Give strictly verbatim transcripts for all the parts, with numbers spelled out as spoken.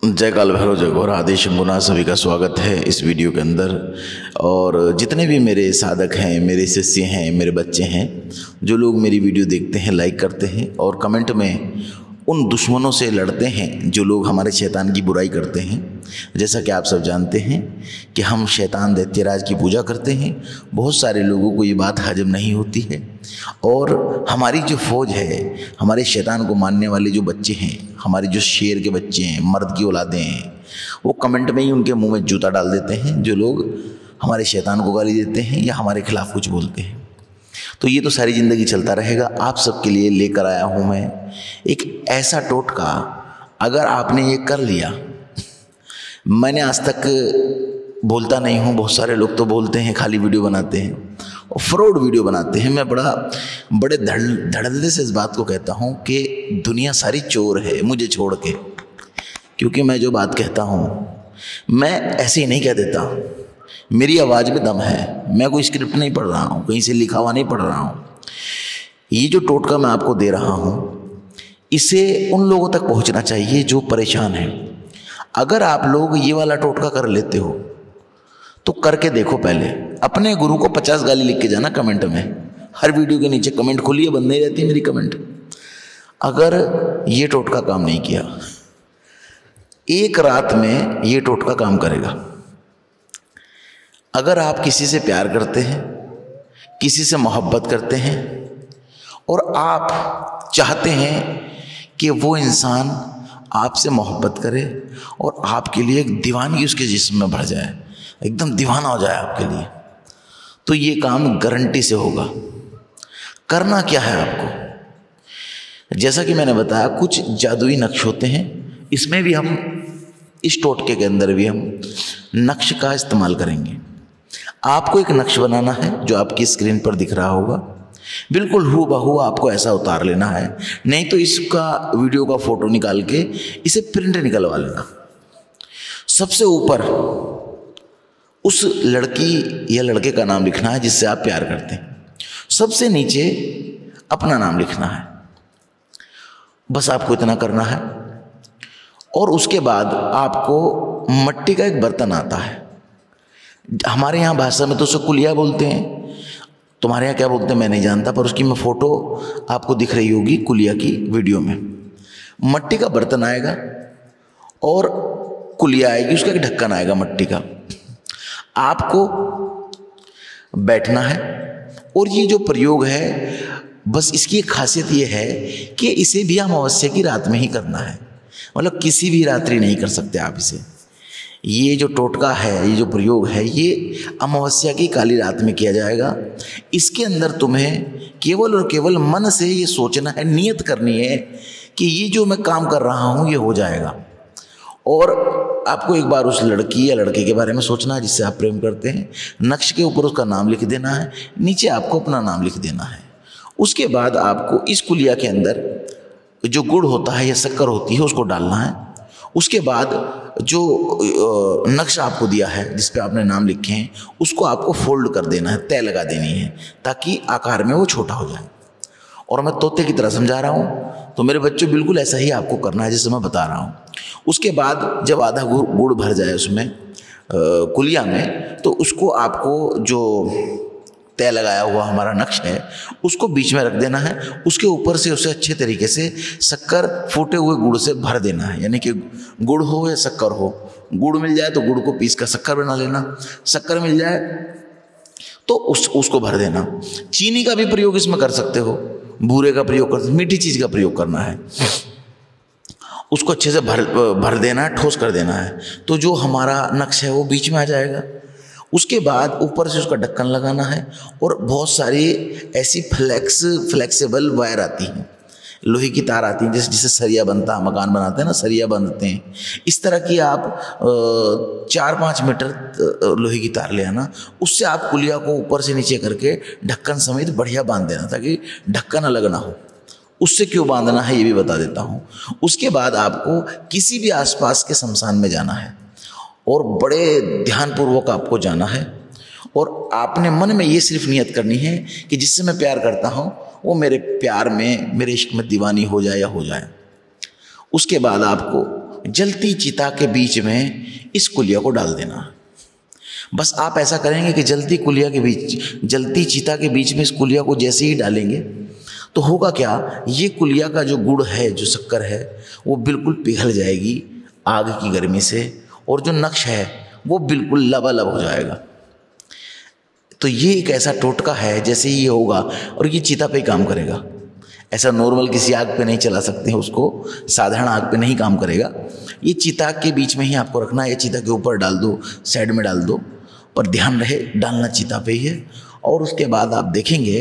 जय काल भैरव जय घोर आदि शंभुनाथ, सभी का स्वागत है इस वीडियो के अंदर। और जितने भी मेरे साधक हैं, मेरे शिष्य हैं, मेरे बच्चे हैं, जो लोग मेरी वीडियो देखते हैं, लाइक करते हैं और कमेंट में उन दुश्मनों से लड़ते हैं जो लोग हमारे शैतान की बुराई करते हैं। जैसा कि आप सब जानते हैं कि हम शैतान दैत्यराज की पूजा करते हैं। बहुत सारे लोगों को ये बात हजम नहीं होती है और हमारी जो फौज है, हमारे शैतान को मानने वाले जो बच्चे हैं, हमारे जो शेर के बच्चे हैं, मर्द की औलादें हैं, वो कमेंट में ही उनके मुंह में जूता डाल देते हैं। जो लोग हमारे शैतान को गाली देते हैं या हमारे खिलाफ कुछ बोलते हैं, तो ये तो सारी ज़िंदगी चलता रहेगा। आप सबके लिए लेकर आया हूँ मैं एक ऐसा टोटका, अगर आपने ये कर लिया। मैंने आज तक बोलता नहीं हूँ, बहुत सारे लोग तो बोलते हैं, खाली वीडियो बनाते हैं और फ्रॉड वीडियो बनाते हैं। मैं बड़ा बड़े धड़ धड़ल्ले से इस बात को कहता हूँ कि दुनिया सारी चोर है मुझे छोड़ के, क्योंकि मैं जो बात कहता हूँ मैं ऐसे ही नहीं कह देता। मेरी आवाज़ में दम है, मैं कोई स्क्रिप्ट नहीं पढ़ रहा हूँ, कहीं से लिखा हुआ नहीं पढ़ रहा हूँ। ये जो टोटका मैं आपको दे रहा हूँ, इसे उन लोगों तक पहुँचना चाहिए जो परेशान हैं। अगर आप लोग ये वाला टोटका कर लेते हो तो करके देखो। पहले अपने गुरु को पचास गाली लिख के जाना कमेंट में। हर वीडियो के नीचे कमेंट खुली है, बंद नहीं रहती मेरी कमेंट। अगर ये टोटका काम नहीं किया, एक रात में ये टोटका काम करेगा। अगर आप किसी से प्यार करते हैं, किसी से मोहब्बत करते हैं और आप चाहते हैं कि वो इंसान आपसे मोहब्बत करे और आपके लिए एक दीवानगी उसके जिस्म में भर जाए, एकदम दीवाना हो जाए आपके लिए, तो ये काम गारंटी से होगा। करना क्या है आपको, जैसा कि मैंने बताया, कुछ जादुई नक्श होते हैं। इसमें भी हम, इस टोटके के अंदर भी हम नक्श का इस्तेमाल करेंगे। आपको एक नक्श बनाना है जो आपकी स्क्रीन पर दिख रहा होगा, बिल्कुल हूबहू आपको ऐसा उतार लेना है। नहीं तो इसका वीडियो का फोटो निकाल के इसे प्रिंट निकलवा लेना। सबसे ऊपर उस लड़की या लड़के का नाम लिखना है जिससे आप प्यार करते हैं। सबसे नीचे अपना नाम लिखना है। बस आपको इतना करना है। और उसके बाद आपको मिट्टी का एक बर्तन आता है, हमारे यहाँ भाषा में तो उसे कुलिया बोलते हैं, तुम्हारे यहाँ क्या बोलते हैं मैं नहीं जानता, पर उसकी मैं फोटो आपको दिख रही होगी कुलिया की वीडियो में। मिट्टी का बर्तन आएगा और कुलिया आएगी, उसका एक ढक्कन आएगा मिट्टी का। आपको बैठना है और ये जो प्रयोग है, बस इसकी एक खासियत ये है कि इसे भी अमावस्या की रात में ही करना है। मतलब किसी भी रात्रि नहीं कर सकते आप इसे। ये जो टोटका है, ये जो प्रयोग है, ये अमावस्या की काली रात में किया जाएगा। इसके अंदर तुम्हें केवल और केवल मन से ये सोचना है, नियत करनी है कि ये जो मैं काम कर रहा हूँ ये हो जाएगा। और आपको एक बार उस लड़की या लड़के के बारे में सोचना है जिससे आप प्रेम करते हैं। नक्श के ऊपर उसका नाम लिख देना है, नीचे आपको अपना नाम लिख देना है। उसके बाद आपको इस कुलिया के अंदर जो गुड़ होता है या शक्कर होती है उसको डालना है। उसके बाद जो नक्श आपको दिया है जिस पे आपने नाम लिखे हैं उसको आपको फोल्ड कर देना है, तय लगा देनी है, ताकि आकार में वो छोटा हो जाए। और मैं तोते की तरह समझा रहा हूँ, तो मेरे बच्चों बिल्कुल ऐसा ही आपको करना है जैसे मैं बता रहा हूँ। उसके बाद जब आधा गुड़ गुड़ भर जाए उसमें कुलिया में, तो उसको आपको जो तय लगाया हुआ हमारा नक्श है उसको बीच में रख देना है। उसके ऊपर से उसे अच्छे तरीके से शक्कर फूटे हुए गुड़ से भर देना है। यानी कि गुड़ हो या शक्कर हो, गुड़ मिल जाए तो गुड़ को पीस कर शक्कर बना लेना, शक्कर मिल जाए तो उस उसको भर देना। चीनी का भी प्रयोग इसमें कर सकते हो, बूरे का प्रयोग कर, मीठी चीज़ का प्रयोग करना है। उसको अच्छे से भर भर देना है, ठोस कर देना है, तो जो हमारा नक्श है वो बीच में आ जाएगा। उसके बाद ऊपर से उसका ढक्कन लगाना है और बहुत सारी ऐसी फ्लेक्स फ्लेक्सिबल वायर आती हैं, लोहे की तार आती हैं, जैसे जिससे सरिया बनता है, मकान बनाते हैं ना, सरिया बांधते हैं। इस तरह की आप चार पाँच मीटर लोहे की तार ले आना। उससे आप कुलिया को ऊपर से नीचे करके ढक्कन समेत बढ़िया बांध देना ताकि ढक्कन अलग ना हो। उससे क्यों बांधना है ये भी बता देता हूँ। उसके बाद आपको किसी भी आसपास के शमशान में जाना है और बड़े ध्यानपूर्वक आपको जाना है और आपने मन में ये सिर्फ नियत करनी है कि जिससे मैं प्यार करता हूँ वो मेरे प्यार में, मेरे इश्क में दीवानी हो जाए या हो जाए। उसके बाद आपको जलती चिता के बीच में इस कुलिया को डाल देना। बस आप ऐसा करेंगे कि जलती कुलिया के बीच जलती चिता के बीच में इस कुलिया को जैसे ही डालेंगे तो होगा क्या, ये कुलिया का जो गुड़ है, जो शक्कर है, वो बिल्कुल पिघल जाएगी आग की गर्मी से, और जो नक्श है वो बिल्कुल लबालब हो जाएगा। तो ये एक ऐसा टोटका है, जैसे ही ये होगा और ये चिता पे ही काम करेगा। ऐसा नॉर्मल किसी आग पे नहीं चला सकते हैं उसको, साधारण आग पे नहीं काम करेगा। ये चिता के बीच में ही आपको रखना है, ये चिता के ऊपर डाल दो, साइड में डाल दो, पर ध्यान रहे डालना चिता पे ही है। और उसके बाद आप देखेंगे,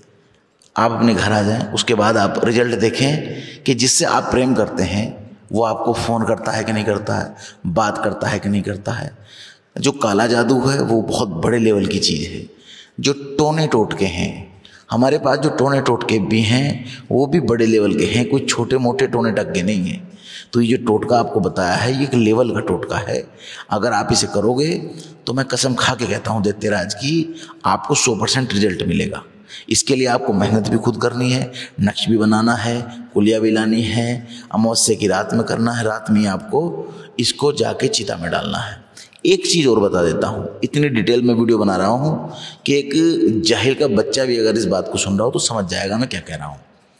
आप अपने घर आ जाएं, उसके बाद आप रिजल्ट देखें कि जिससे आप प्रेम करते हैं वो आपको फ़ोन करता है कि नहीं करता है, बात करता है कि नहीं करता है। जो काला जादू है वो बहुत बड़े लेवल की चीज़ है। जो टोने टोटके हैं, हमारे पास जो टोने टोटके भी हैं वो भी बड़े लेवल के हैं, कोई छोटे मोटे टोने टक्के नहीं हैं। तो ये जो टोटका आपको बताया है ये एक लेवल का टोटका है। अगर आप इसे करोगे तो मैं कसम खा के कहता हूँ दैत्यराज की, आपको सौ परसेंट रिजल्ट मिलेगा। इसके लिए आपको मेहनत भी खुद करनी है, नक्श भी बनाना है, कुलिया भी लानी है, अमावस्या की रात में करना है, रात में आपको इसको जाके चिता में डालना है। एक चीज़ और बता देता हूँ, इतनी डिटेल में वीडियो बना रहा हूँ कि एक जाहिल का बच्चा भी अगर इस बात को सुन रहा हो तो समझ जाएगा मैं क्या कह रहा हूँ।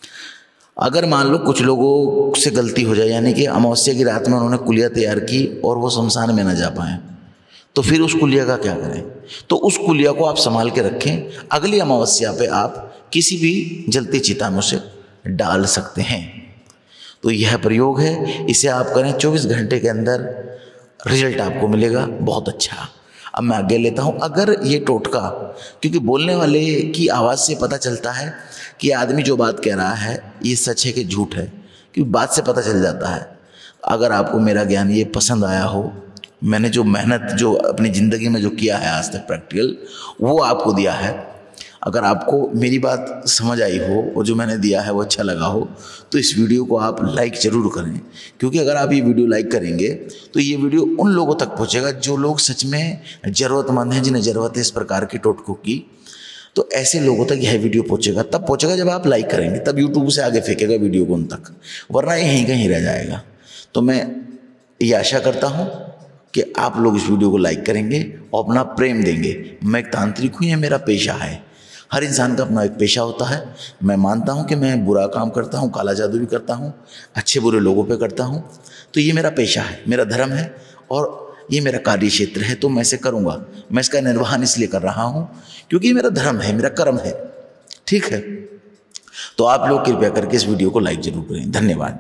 अगर मान लो कुछ लोगों से गलती हो जाए, यानी कि अमावस्या की रात में उन्होंने कुलिया तैयार की और वो शमशान में न जा पाए, तो फिर उस कुलिया का क्या करें? तो उस कुलिया को आप संभाल के रखें, अगली अमावस्या पे आप किसी भी जलती चिता में उसे डाल सकते हैं। तो यह प्रयोग है, इसे आप करें, चौबीस घंटे के अंदर रिजल्ट आपको मिलेगा बहुत अच्छा। अब मैं आगे लेता हूँ। अगर ये टोटका, क्योंकि बोलने वाले की आवाज़ से पता चलता है कि आदमी जो बात कह रहा है ये सच है कि झूठ है, क्योंकि बात से पता चल जाता है। अगर आपको मेरा ज्ञान ये पसंद आया हो, मैंने जो मेहनत जो अपनी ज़िंदगी में जो किया है आज तक प्रैक्टिकल, वो आपको दिया है, अगर आपको मेरी बात समझ आई हो और जो मैंने दिया है वो अच्छा लगा हो, तो इस वीडियो को आप लाइक ज़रूर करें। क्योंकि अगर आप ये वीडियो लाइक करेंगे तो ये वीडियो उन लोगों तक पहुंचेगा जो लोग सच में ज़रूरतमंद हैं, जिन्हें ज़रूरत है इस प्रकार के टोटकों की। तो ऐसे लोगों तक यह वीडियो पहुंचेगा, तब पहुंचेगा जब आप लाइक करेंगे, तब यूट्यूब से आगे फेंकेगा वीडियो को उन तक, वरना यहीं कहीं रह जाएगा। तो मैं ये आशा करता हूँ कि आप लोग इस वीडियो को लाइक करेंगे और अपना प्रेम देंगे। मैं एक तांत्रिक हूँ, ये मेरा पेशा है। हर इंसान का अपना एक पेशा होता है। मैं मानता हूँ कि मैं बुरा काम करता हूँ, काला जादू भी करता हूँ, अच्छे बुरे लोगों पे करता हूँ। तो ये मेरा पेशा है, मेरा धर्म है और ये मेरा कार्य क्षेत्र है, तो मैं इसे करूँगा। मैं इसका निर्वहन इसलिए कर रहा हूँ क्योंकि ये मेरा धर्म है, मेरा कर्म है। ठीक है, तो आप लोग कृपया करके इस वीडियो को लाइक जरूर करें। धन्यवाद।